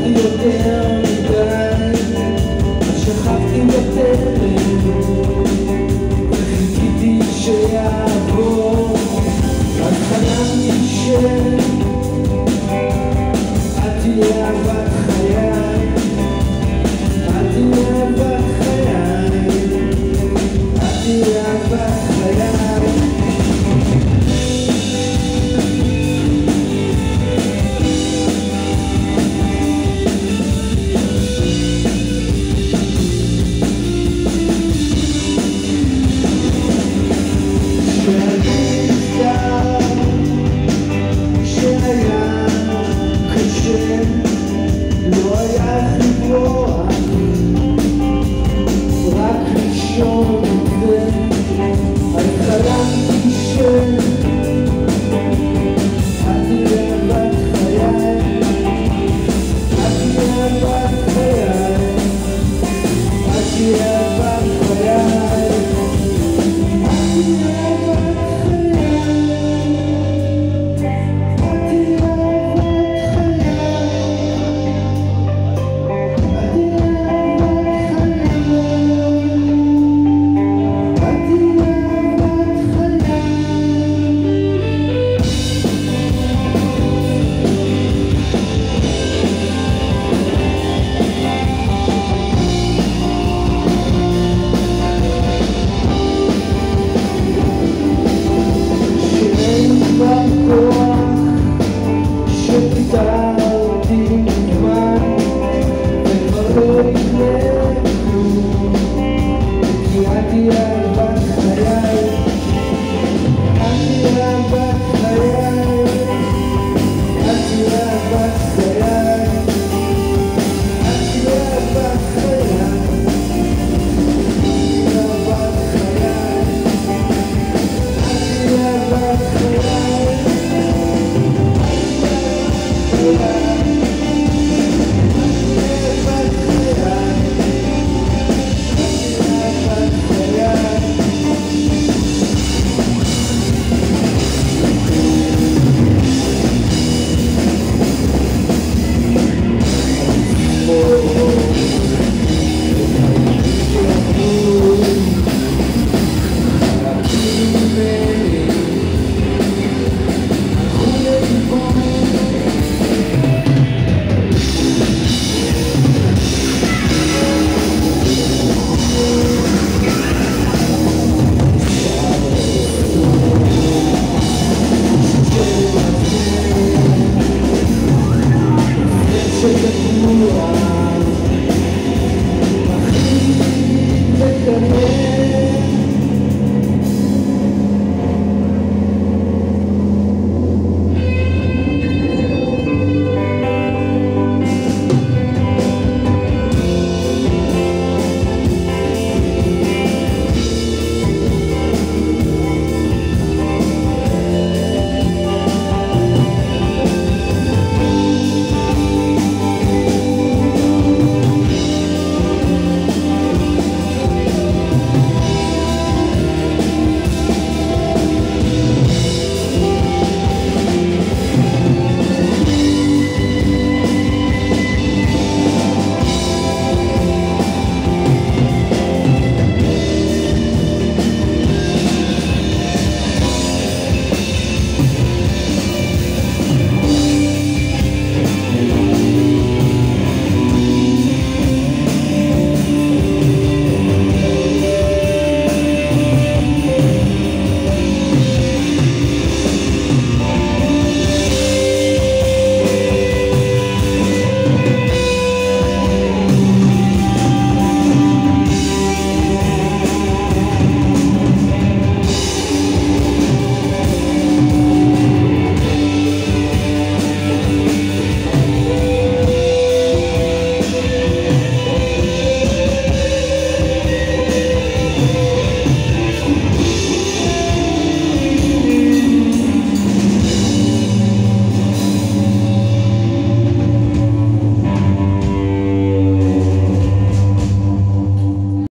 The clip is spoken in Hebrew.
יותר מדי, שכבתי בטרם וחיכיתי שיעבור, אז חלמתי את תהיה אהבת חיי, את תהיה אהבת חיי, את תהיה אהבת חיי. לא היה איך לברוח, רק לישון אז חלמתי את תהיה אהבת חיי, את תהיה אהבת חיי, את תהיה אהבת חיי, את תהיה שפיטרתי מזמן וכבר לא יקרה כלום, כי את תהיה אהבת חיי, את תהיה אהבת חיי, את תהיה אהבת חיי, את תהיה אהבת חיי, את תהיה אהבת חיי. Shake it.